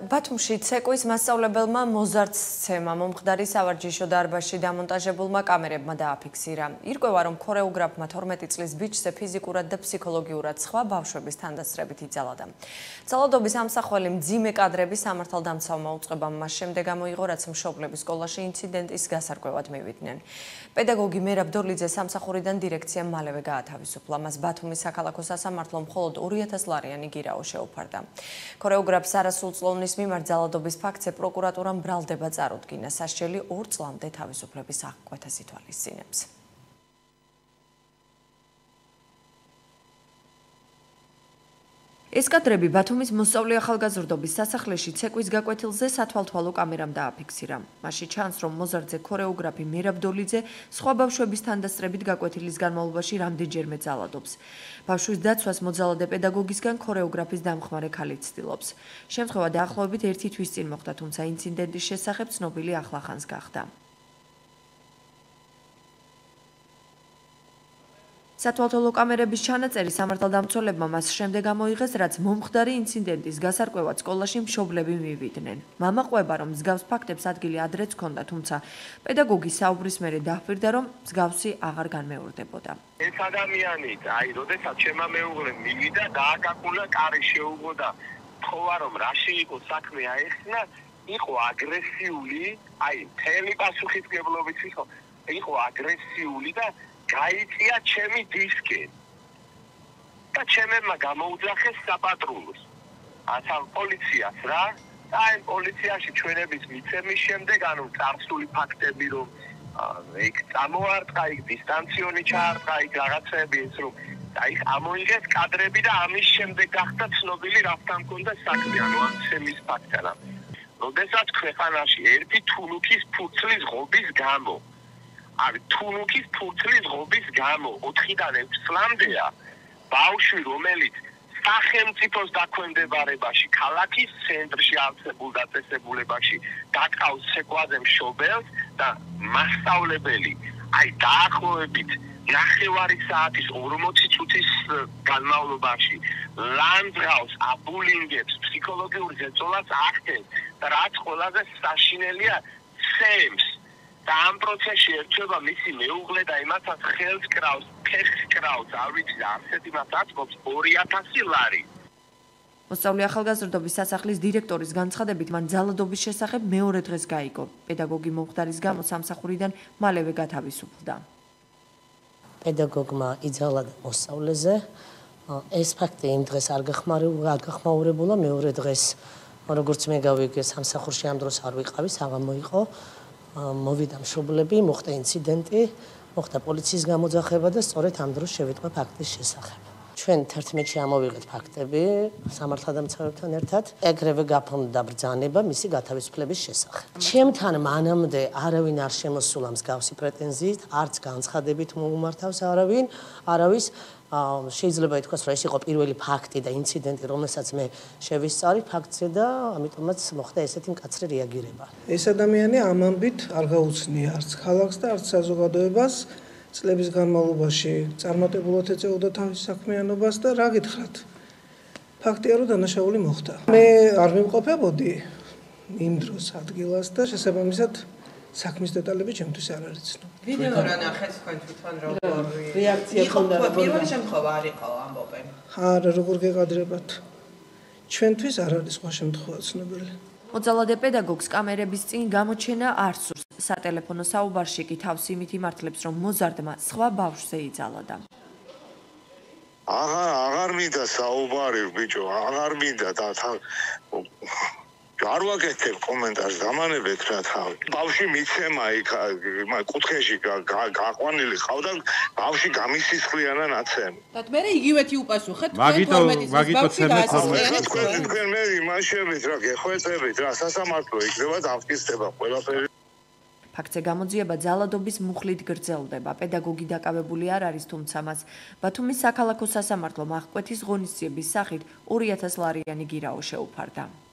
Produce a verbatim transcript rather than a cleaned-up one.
ბათუმში ცეკვის მასწავლებელმა მოზარდს სცემა მომხდარი სავარჯიშო დარბაზში დამონტაჟებულმა კამერებმა დააფიქსირა. ირკვევა, რომ ქორეოგრაფმა თორმეტი წლის ბიჭზე ფიზიკურად და ფსიქოლოგიურად სხვა ბავშვების თანდასწრებით იძალადა. ძალადობის ამსახველი მძიმე კადრები სამართალდამცავმა უწყებამ მას შემდეგ ამოიღო, რაც მშობლები სკოლაში ინციდენტის გასარკვევად მივიდნენ. პედაგოგი მერაბ დორლიძე სამსახურიდან დირექციამ მალევე გაათავისუფლა. მას ბათუმის საქალაქო სასამართლომ მხოლოდ ორი ათას ლარიანი გირაო შეუფარდა. ქორეოგრაფს არასრულწლოვნის მიმართ ძალადობის ფაქტზე პროკურატურამ ბრალდება წარუდგინა. სასჯელი ორ წლამდე თავისუფლების აღკვეთას ითვალისწინებს. ეს კადრები ბათუმის მოსწავლე ახალგაზრდობის სასახლეში ცეკვის გაკვეთილზე სათვალთვალო კამერამ დააფიქსირა. მასში ჩანს, რომ მოზარდზე ქორეოგრაფი მერაბ დორლიძე სხვა ბავშვების თანდასწრებით გაკვეთილის განმავლობაში რამდენჯერმე ძალადობს. ბავშვის დაცვას მოძალადე პედაგოგისგან ქორეოგრაფის დამხმარე ქალი ცდილობს. შემთხვევა დაახლოებით ერთი თვის წინ მოხდა, თუმცა ინციდენტის შესახებ ცნობილი ახლახანს გახდა. სათვალთვალო კამერების ჩანაწერი სამართალდამცველებმა მას შემდეგ ამოიღეს, რაც მომხდარი ინციდენტის გასარკვევად სკოლაში მშობლები მივიდნენ. მამა ყვება, რომ მსგავს ფაქტებს ადგილი ადრეც ჰქონდა, თუმცა პედაგოგის საუბრის მერე დაჰვირდა, რომ მსგავსი აღარ განმეორდებოდა. ეს ადამიანი, აი, როდესაც ჩემმა მეუღლემ მივიდა, დააკაკუნა, კარი შეუღო და თქვა, რომ რაში იყო საქმე აეხსნა, იყო აგრესიული, აი, მთელი პასუხისმგებლობით იყო, იყო აგრესიული და გაიწია ჩემი დისკი და ჩემებმა გამოუძახეს საპატრულოს. ასა პოლიციას რა? და აი პოლიციაში ჩვენების მიცემის შემდეგ, ანუ წარსული ფაქტები რომ იქ წამოარტყა, იქ დისტანციონი ჩაარტყა, იქ რაღაცები ეს რომ აი ამოიღეს კადრები და ამის შემდეგ გახდა ცნობილი რასთან მქონდა საქმე, ანუ ამ ცემის ფაქტთან. როდესაც ქვეყანაში ერთი თუნუქის ფურცლის ღობის გამო არ თუნუქის ფურცლის ღობის გამო ოთხიდან ექვს წლამდეა ბავშვი, რომელიც სახელმწიფოს დაქვემდებარებაში, ქალაქის ცენტრში არსებულ დაწესებულებაში დაკავს ცეკვაზე მშობელს და მასწავლებელი აი დაახლოებით ნახევარი საათის ორმოცი წუთის განმავლობაში ლანძღავს, აბულინგებს, ფსიქოლოგიურ ზეწოლას ახდენს და რაც ყველაზე საშინელია ცემს. და ამ პროცესში ერთვება მისი მეუღლე და იმასაც ხელს კრავს, ფეხს კრავს, არ ვიცი და ასეთ იმას აწყობს ორი ათასი ლარი. მოსწავლე ახალგაზრდობის სასახლის დირექტორის განცხადებით, მან ძალადობის შესახებ მეორე დღეს გაიგო. პედაგოგი მომხდარის გამო სამსახურიდან მალევე გათავისუფლდა. პედაგოგმა იძალა მოსწავლეზე. ეს ფაქტი იმ დღეს არ გახმაურებულა, მეორე დღეს, როგორც მე გავიგე, სამსახურში ამ დროს არ ვიყავი, საღამო იყო. მოვიდა მშობლები, მოხდა ინციდენტი, მოხდა პოლიციის გამოძახება და სწორედ ამ დროს შევიტყვა ფაქტის შესახებ. ჩვენ თერთმეტში ამოვიღეთ ფაქტები სამართალდამცავებთან ერთად, ეგრევე გაფორმდა ბრძანება მისი გათავისუფლების შესახებ. ჩემთან მანამდე არავინ არ შემოსულა მსგავსი პრეტენზიით, არც განცხადებით მოუმართავს არავინ, არავის შეიძლება ითქვას, რომ ეს იყო პირველი ფაქტი და ინციდენტი, რომელსაც მე შევისწარი ფაქტზე და ამიტომაც მოხდა ესეთი მკაცრი რეაგირება. ეს ადამიანი ამ ამბით არ გაუცნია არც ქალაქს და არც საზოგადოებას, წლების განმავლობაში წარმატებულად ეწეოდა თავის საქმიანობას და რა გითხრათ? ფაქტია, რომ დანაშაული მოხდა. მე არ მიმყოფებოდი იმ დროს ადგილას და შესაბამისად საქმის დეტალები ჩემთვის არ არის ცნობილი. ვიდეო რა ნახეთ თქვენ თვითონ როგორი რეაქცია ქონდა? პირველი შემთხვევა არ იყო ამბობენ. არა, როგორ გეყადრებათ? ჩვენთვის არ არის სხვა შემთხვევა ცნობილი. მოძალადე პედაგოგს კამერების წინ გამოჩენა არ სურს. სატელეფონო საუბარში კი თავს იმით იმართლებს, რომ მოზარდმა სხვა ბავშვზე იძალადა. აღარ აღარ მინდა საუბარი ბიჭო, აღარ მინდა და არ ვაკეთებ კომენტარს, დამანებეთ რა თავი. ბავშვი მიცემა იქ კუთხეში გაყვანილი ყავდა, ბავშვი გამისისხლიანა ნაცემი. და მე იგივეთი უპასუხეთ, მაგიტო მაგიტო ცემე თქვენ თქვენ მე იმაშებით რა გეხვეწებით რა სასამართლო იქნება დამტკიცდება ყველაფერი. ფაქტზე გამოძიება ძალადობის მუხლით გრძელდება. პედაგოგი დაკავებული არ არის, თუმცა მას ბათუმის საქალაქო სასამართლომ აღკვეთის ღონისძიების სახით ორი ათას ლარიანი გირაო შეუფარდა.